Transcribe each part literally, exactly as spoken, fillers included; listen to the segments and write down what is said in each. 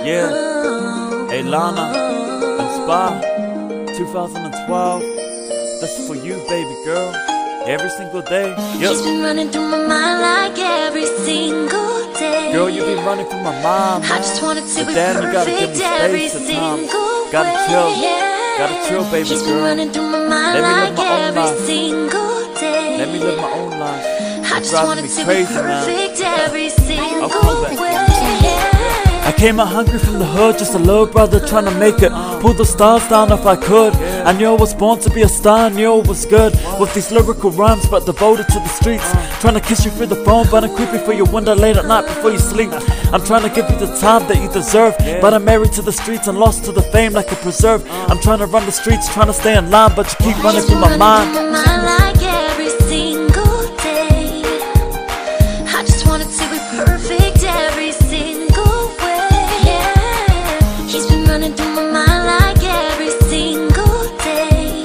Yeah, hey Lana and Spa, twenty twelve. That's for you, baby girl. Every single day. Yep. She's been running through my mind like every single day. Girl, you been running through my mind, man. I just wanted to but be damn, you gotta give perfect me every space at times. single Gotta chill, way. gotta chill, baby She's been girl. running through my mind Let me live like my own every life. single day. Let me live my own life. I It's just wanted driving me to crazy, be man. perfect every single come back. way. I came out hungry from the hood, just a little brother trying to make it. Pull the stars down if I could. I knew I was born to be a star, I knew it was good. With these lyrical rhymes, but devoted to the streets. Trying to kiss you through the phone, but I'm creeping for your window late at night before you sleep. I'm trying to give you the time that you deserve, but I'm married to the streets and lost to the fame like a preserve. I'm trying to run the streets, trying to stay in line, but you keep running through my mind. Like every single day. I just wanted to be perfect every single way. Yeah. He's been running through my mind like every single day.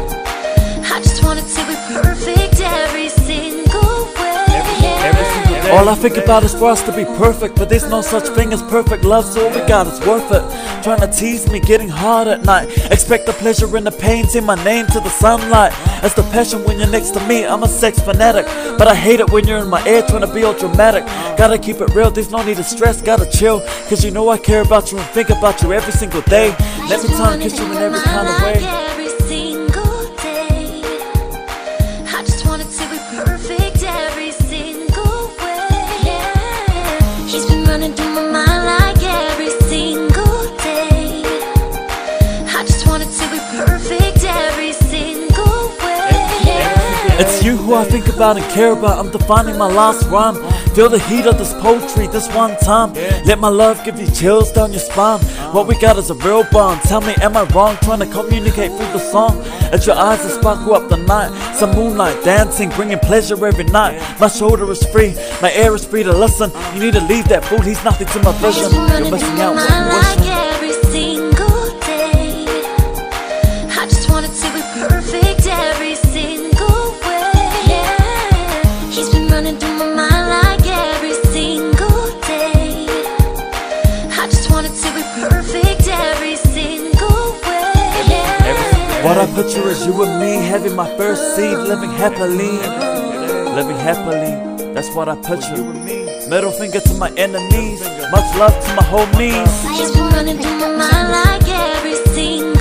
I just wanted to be perfect every single way. Every single day. All I think about is for us to be perfect, but there's no such thing as perfect love, so all we got is worth it. Trying to tease me, getting hard at night. Expect the pleasure and the pain, say my name to the sunlight. As the passion when you're next to me, I'm a sex fanatic. But I hate it when you're in my ear trying to be all dramatic. Gotta keep it real, there's no need to stress, gotta chill. Cause you know I care about you and think about you every single day. Let me try and kiss you in every kind of way. Every single day. I just wanted to be perfect every single way. Yeah. He's been running through my mind like every single day. I just wanted to be perfect every single way. Yeah. It's you who I think about and care about. I'm defining my last rhyme. Feel the heat of this poetry this one time. Let my love give you chills down your spine. What we got is a real bond. Tell me, am I wrong? Trying to communicate through the song. At your eyes that sparkle up the night. Some moonlight dancing, bringing pleasure every night. My shoulder is free, my air is free to listen. You need to leave that fool, he's nothing to my vision. You're missing out what you're wishing. Every single day. I just wanted to be perfect every single way. Yeah. He's been running through my mind like every single day. I just wanted to be perfect every single way. Yeah. What I picture is you and me having my first seed, living happily. Living happily, that's what I picture. Middle finger to my enemies, much love to my homies. He's been running through my mind like every single